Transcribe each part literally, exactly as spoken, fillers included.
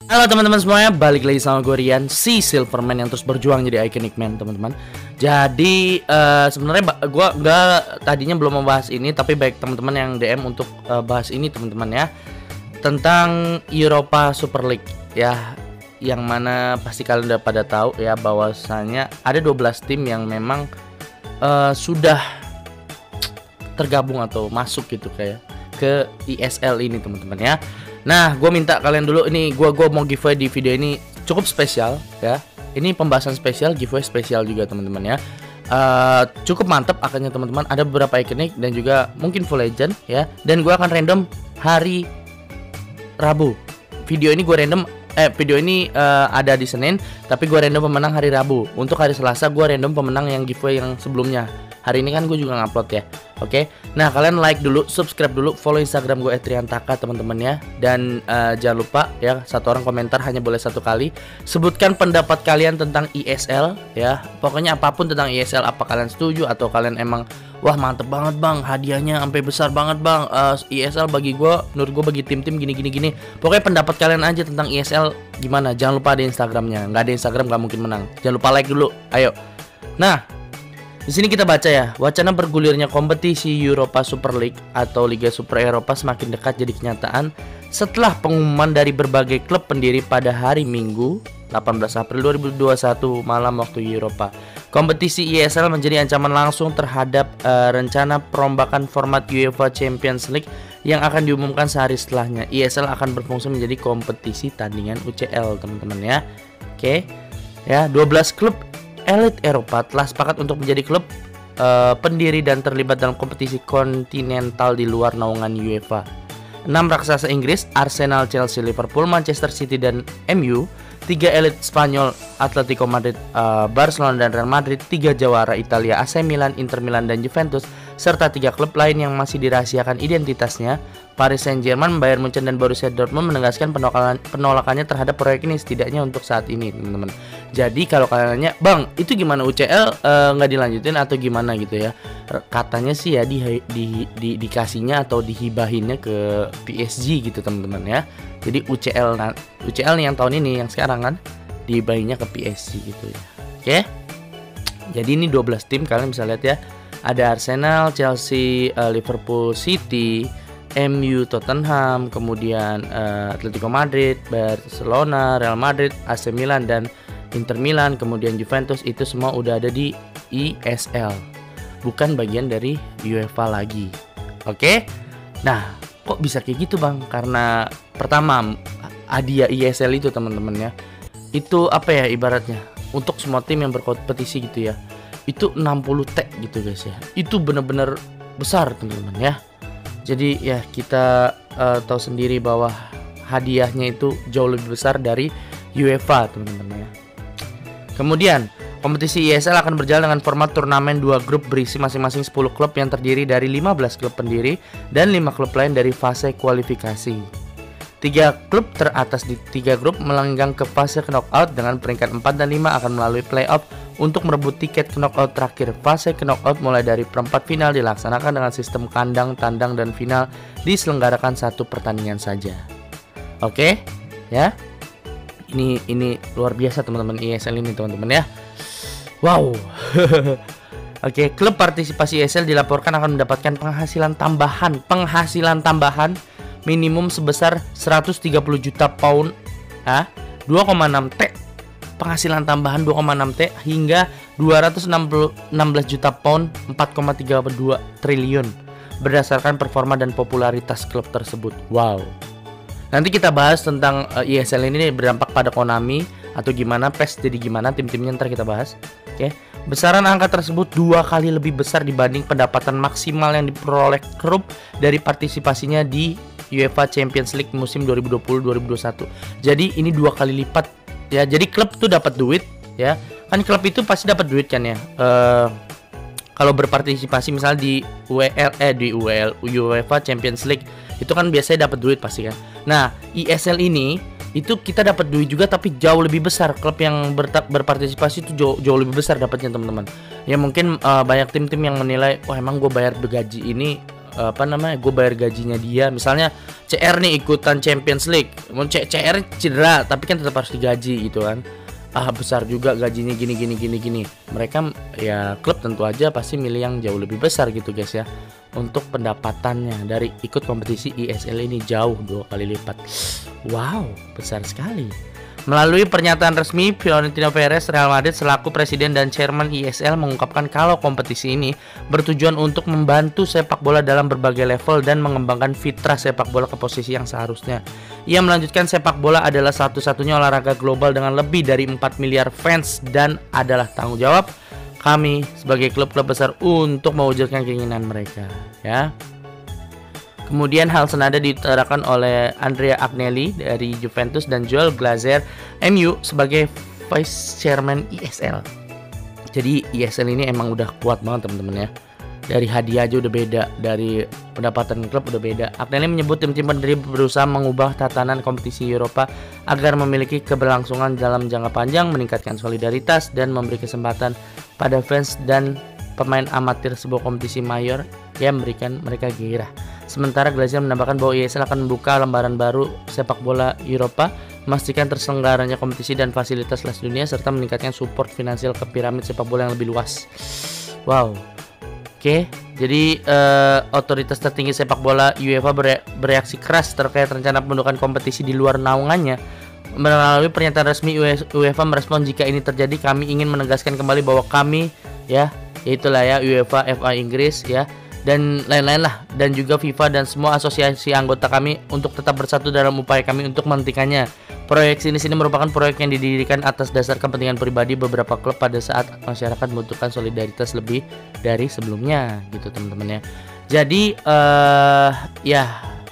Halo teman-teman semuanya, balik lagi sama gue Rian, si Silverman yang terus berjuang jadi iconic man teman-teman. Jadi uh, sebenarnya gue nggak tadinya belum membahas ini, tapi baik teman-teman yang D M untuk uh, bahas ini teman-teman ya, tentang Europa Super League ya, yang mana pasti kalian udah pada tahu ya bahwasanya ada dua belas tim yang memang uh, sudah tergabung atau masuk gitu kayak ke I S L ini teman-teman ya. Nah, gue minta kalian dulu ini, gue gue mau giveaway di video ini cukup spesial ya. Ini pembahasan spesial, giveaway spesial juga teman-teman ya. Uh, cukup mantep akhirnya teman-teman. Ada beberapa iconic dan juga mungkin full legend ya. Dan gue akan random hari Rabu. Video ini gue random, eh video ini uh, ada di Senin, tapi gue random pemenang hari Rabu. Untuk hari Selasa gue random pemenang yang giveaway yang sebelumnya. Hari ini kan gue juga ngupload ya. Oke, nah kalian like dulu, subscribe dulu, follow Instagram gue et rian taka teman-teman ya. Dan uh, jangan lupa ya, satu orang komentar hanya boleh satu kali. Sebutkan pendapat kalian tentang I S L ya. Pokoknya apapun tentang I S L, apa kalian setuju atau kalian emang wah mantep banget bang, hadiahnya sampai besar banget bang. uh, I S L bagi gue, menurut gue bagi tim-tim gini gini gini. Pokoknya pendapat kalian aja tentang I S L gimana. Jangan lupa ada Instagramnya. Nggak ada Instagram nggak mungkin menang. Jangan lupa like dulu, ayo. Nah, di sini kita baca ya, wacana bergulirnya kompetisi Europa Super League atau Liga Super Eropa semakin dekat jadi kenyataan setelah pengumuman dari berbagai klub pendiri pada hari Minggu delapan belas April dua ribu dua puluh satu malam waktu Eropa. Kompetisi I S L menjadi ancaman langsung terhadap uh, rencana perombakan format UEFA Champions League yang akan diumumkan sehari setelahnya. I S L akan berfungsi menjadi kompetisi tandingan U C L teman-teman ya. Oke, ya dua belas klub elit Eropa telah sepakat untuk menjadi klub uh, pendiri dan terlibat dalam kompetisi kontinental di luar naungan UEFA. Enam raksasa Inggris, Arsenal, Chelsea, Liverpool, Manchester City, dan M U. Tiga elit Spanyol, Atletico Madrid, uh, Barcelona, dan Real Madrid. Tiga jawara Italia, A C Milan, Inter Milan, dan Juventus. Serta tiga klub lain yang masih dirahasiakan identitasnya. Paris Saint-Germain, Bayern Munchen, dan Borussia Dortmund menegaskan penolakan, penolakannya terhadap proyek ini setidaknya untuk saat ini teman-teman. Jadi kalau kalian nanya, bang itu gimana U C L nggak uh, dilanjutin atau gimana gitu ya, katanya sih ya di, di, di, dikasihnya atau dihibahinnya ke P S G gitu teman-teman ya. Jadi U C L U C L nih yang tahun ini yang sekarang kan dihibahinnya ke P S G gitu ya. Oke, jadi ini dua belas tim kalian bisa lihat ya. Ada Arsenal, Chelsea, uh, Liverpool, City, M U, Tottenham, kemudian uh, Atletico Madrid, Barcelona, Real Madrid, A C Milan, dan Inter Milan, kemudian Juventus. Itu semua udah ada di I S L, bukan bagian dari UEFA lagi. Oke, nah kok bisa kayak gitu bang? Karena pertama hadiah I S L itu teman-teman ya, itu apa ya ibaratnya untuk semua tim yang berkompetisi gitu ya, itu enam puluh T gitu guys ya. Itu bener-bener besar teman-teman ya. Jadi ya kita uh, tahu sendiri bahwa hadiahnya itu jauh lebih besar dari UEFA teman-teman ya. Kemudian kompetisi I S L akan berjalan dengan format turnamen dua grup berisi masing-masing sepuluh klub yang terdiri dari lima belas klub pendiri dan lima klub lain dari fase kualifikasi. Tiga klub teratas di tiga grup melenggang ke fase knockout dengan peringkat empat dan lima akan melalui playoff untuk merebut tiket knockout terakhir. Fase knockout mulai dari perempat final dilaksanakan dengan sistem kandang, tandang, dan final diselenggarakan satu pertandingan saja. Oke, ya. Ini ini luar biasa teman-teman I S L ini teman-teman ya. Wow. Oke, klub partisipasi I S L dilaporkan akan mendapatkan penghasilan tambahan, penghasilan tambahan minimum sebesar seratus tiga puluh juta pound, ah, dua koma enam T. Penghasilan tambahan dua koma enam T hingga dua ratus enam belas juta pound, empat koma tiga dua triliun berdasarkan performa dan popularitas klub tersebut. Wow. Nanti kita bahas tentang uh, I S L ini berdampak pada Konami atau gimana, P E S jadi gimana, tim-timnya ntar kita bahas. Oke. Besaran angka tersebut dua kali lebih besar dibanding pendapatan maksimal yang diperoleh klub dari partisipasinya di UEFA Champions League musim dua ribu dua puluh dua ribu dua puluh satu. Jadi ini dua kali lipat ya. Jadi klub tuh dapat duit ya. Kan klub itu pasti dapat duit kan ya. Uh, kalau berpartisipasi misalnya di U E L eh di U E L UEFA Champions League itu kan biasanya dapat duit pasti kan. Nah, I S L ini itu kita dapat duit juga tapi jauh lebih besar. Klub yang ber- berpartisipasi itu jauh, jauh lebih besar dapatnya teman-teman. Ya mungkin uh, banyak tim-tim yang menilai, wah emang gue bayar gaji ini apa namanya, gue bayar gajinya dia. Misalnya C R nih ikutan Champions League, mau C R cedera tapi kan tetap harus digaji gitu kan. Ah besar juga gajinya gini gini gini gini. Mereka ya klub tentu aja pasti milih yang jauh lebih besar gitu guys ya. Untuk pendapatannya dari ikut kompetisi I S L ini jauh dua kali lipat. Wow, besar sekali. Melalui pernyataan resmi, Florentino Perez Real Madrid selaku presiden dan chairman I S L mengungkapkan kalau kompetisi ini bertujuan untuk membantu sepak bola dalam berbagai level dan mengembangkan fitrah sepak bola ke posisi yang seharusnya. Ia melanjutkan sepak bola adalah satu-satunya olahraga global dengan lebih dari empat miliar fans dan adalah tanggung jawab kami sebagai klub-klub besar untuk mewujudkan keinginan mereka, ya. Kemudian hal senada diutarakan oleh Andrea Agnelli dari Juventus dan Joel Glazer M U sebagai Vice Chairman I S L. Jadi I S L ini emang udah kuat banget teman-teman ya. Dari hadiah aja udah beda, dari pendapatan klub udah beda. Agnelli menyebut tim-tim pendiri berusaha mengubah tatanan kompetisi Eropa agar memiliki keberlangsungan dalam jangka panjang, meningkatkan solidaritas dan memberi kesempatan pada fans dan pemain amatir sebuah kompetisi mayor yang memberikan mereka gairah. Sementara Glazer menambahkan bahwa I S L akan membuka lembaran baru sepak bola Eropa, memastikan terselenggaranya kompetisi dan fasilitas kelas dunia, serta meningkatkan support finansial ke piramid sepak bola yang lebih luas. Wow. Oke, jadi uh, otoritas tertinggi sepak bola UEFA bere bereaksi keras terkait rencana pembentukan kompetisi di luar naungannya. Melalui pernyataan resmi, UEFA merespon jika ini terjadi, kami ingin menegaskan kembali bahwa kami, ya, yaitulah ya UEFA, F A Inggris, ya, dan lain-lain lah, dan juga FIFA dan semua asosiasi anggota kami untuk tetap bersatu dalam upaya kami untuk menghentikannya. Proyek ini sini merupakan proyek yang didirikan atas dasar kepentingan pribadi beberapa klub pada saat masyarakat membutuhkan solidaritas lebih dari sebelumnya, gitu teman-teman ya. Jadi uh, ya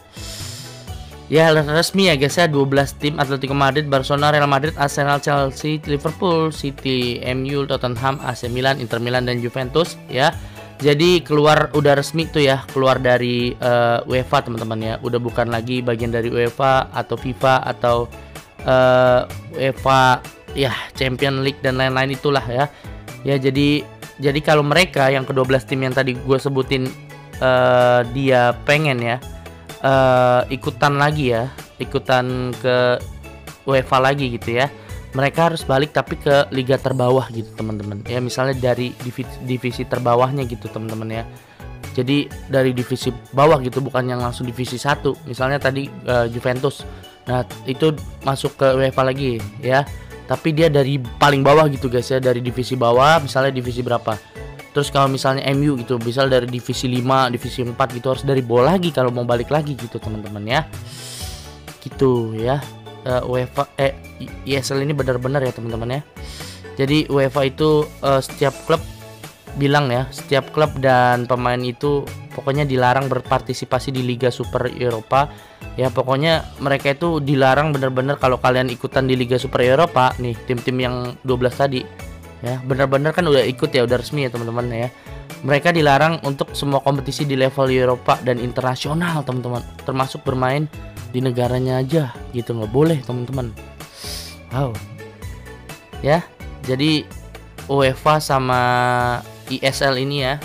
ya resmi ya guys ya, dua belas tim Atletico Madrid, Barcelona, Real Madrid, Arsenal, Chelsea, Liverpool, City, M U, Tottenham, A C Milan, Inter Milan dan Juventus ya. Jadi keluar udah resmi tuh ya, keluar dari uh, UEFA teman-teman ya. Udah bukan lagi bagian dari UEFA atau FIFA atau uh, UEFA ya, Champion League dan lain-lain itulah ya. Ya jadi jadi kalau mereka yang kedua belas tim yang tadi gue sebutin uh, dia pengen ya uh, ikutan lagi ya, ikutan ke UEFA lagi gitu ya. Mereka harus balik tapi ke liga terbawah gitu teman-teman ya, misalnya dari divisi, divisi terbawahnya gitu teman-teman ya. Jadi dari divisi bawah gitu, bukan yang langsung divisi satu. Misalnya tadi uh, Juventus, nah itu masuk ke UEFA lagi ya, tapi dia dari paling bawah gitu guys ya, dari divisi bawah misalnya divisi berapa. Terus kalau misalnya M U gitu, misal dari divisi lima, divisi empat gitu, harus dari bawah lagi kalau mau balik lagi gitu teman-teman ya. Gitu ya. Uh, UEFA eh I S L ini benar-benar ya teman-teman ya. Jadi UEFA itu uh, setiap klub bilang ya, setiap klub dan pemain itu pokoknya dilarang berpartisipasi di Liga Super Eropa. Ya pokoknya mereka itu dilarang benar-benar kalau kalian ikutan di Liga Super Eropa nih, tim-tim yang dua belas tadi ya, benar-benar kan udah ikut ya, udah resmi ya teman-teman ya. Mereka dilarang untuk semua kompetisi di level Eropa dan internasional teman-teman, termasuk bermain di negaranya aja gitu, nggak boleh teman-teman. Wow ya, jadi UEFA sama I S L ini ya,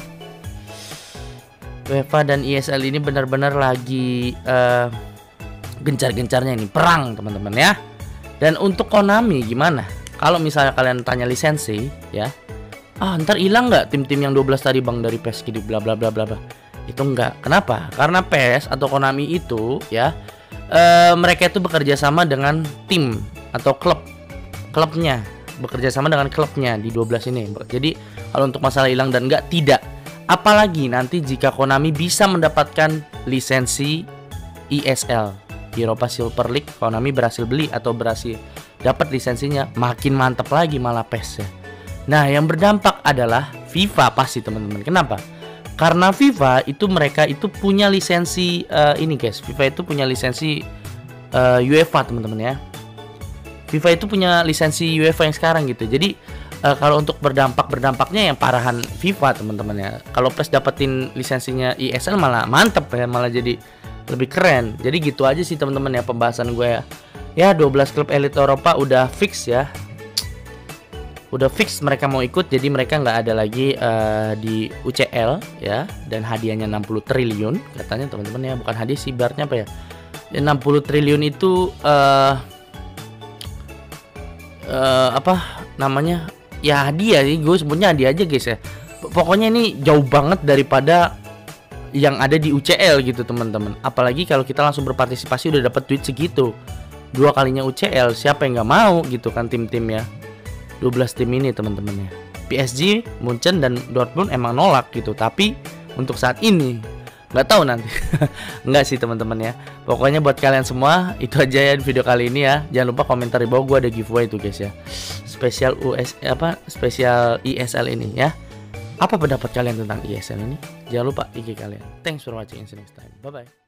UEFA dan I S L ini benar-benar lagi uh, gencar-gencarnya ini perang teman-teman ya. Dan untuk Konami gimana? Kalau misalnya kalian tanya lisensi ya, ah ntar hilang nggak tim-tim yang dua belas tadi bang dari P E S gitu bla bla bla bla bla. Itu enggak. Kenapa? Karena P E S atau Konami itu ya, Uh, mereka itu bekerja sama dengan tim atau klub, klubnya bekerja sama dengan klubnya di dua belas ini. Jadi kalau untuk masalah hilang dan enggak, tidak. Apalagi nanti jika Konami bisa mendapatkan lisensi I S L, Europa Silver League, Konami berhasil beli atau berhasil dapat lisensinya, makin mantap lagi malah P E S ya. Nah yang berdampak adalah FIFA pasti teman-teman. Kenapa? Karena FIFA itu mereka itu punya lisensi uh, ini guys. FIFA itu punya lisensi uh, UEFA teman-teman ya. FIFA itu punya lisensi UEFA yang sekarang gitu. Jadi uh, kalau untuk berdampak berdampaknya yang parahan FIFA teman-teman ya. Kalau P E S dapetin lisensinya I S L malah mantep ya, malah jadi lebih keren. Jadi gitu aja sih teman-teman ya pembahasan gue ya. Ya dua belas klub elit Eropa udah fix ya. udah fix mereka mau ikut, jadi mereka nggak ada lagi uh, di U C L ya, dan hadiahnya enam puluh triliun katanya teman-teman ya, bukan hadiah sih, ibaratnya apa ya, enam puluh triliun itu uh, uh, apa namanya ya, hadiah sih, gue sebutnya hadiah aja guys ya. Pokoknya ini jauh banget daripada yang ada di U C L gitu teman-teman, apalagi kalau kita langsung berpartisipasi udah dapat duit segitu, dua kalinya U C L, siapa yang nggak mau gitu kan, tim-tim ya, dua belas tim ini teman-teman ya. P S G, Munchen dan Dortmund emang nolak gitu, tapi untuk saat ini nggak tahu nanti. Nggak sih teman-teman ya. Pokoknya buat kalian semua itu aja ya di video kali ini ya. Jangan lupa komentar di bawah, gua ada giveaway tuh guys ya, spesial U S apa spesial I S L ini ya. Apa pendapat kalian tentang I S L ini? Jangan lupa I G kalian. Thanks for watching and see you next time. Bye bye.